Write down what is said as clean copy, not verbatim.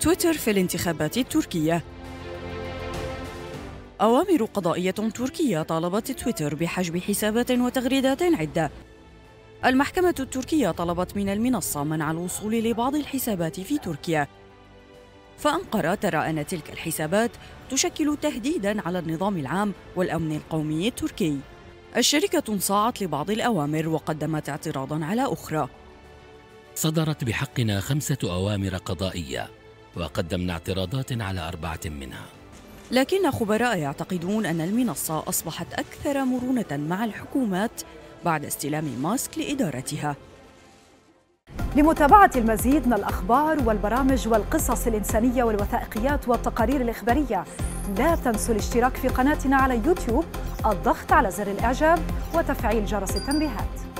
تويتر في الانتخابات التركية. أوامر قضائية تركية طالبت تويتر بحجب حسابات وتغريدات عدة. المحكمة التركية طلبت من المنصة منع الوصول لبعض الحسابات في تركيا، فأنقرة ترى أن تلك الحسابات تشكل تهديداً على النظام العام والأمن القومي التركي. الشركة انصاعت لبعض الأوامر وقدمت اعتراضاً على أخرى. صدرت بحقنا 5 أوامر قضائية وقدمنا اعتراضات على 4 منها. لكن خبراء يعتقدون أن المنصة أصبحت أكثر مرونة مع الحكومات بعد استلام ماسك لإدارتها. لمتابعة المزيد من الأخبار والبرامج والقصص الإنسانية والوثائقيات والتقارير الإخبارية، لا تنسوا الاشتراك في قناتنا على يوتيوب، الضغط على زر الإعجاب وتفعيل جرس التنبيهات.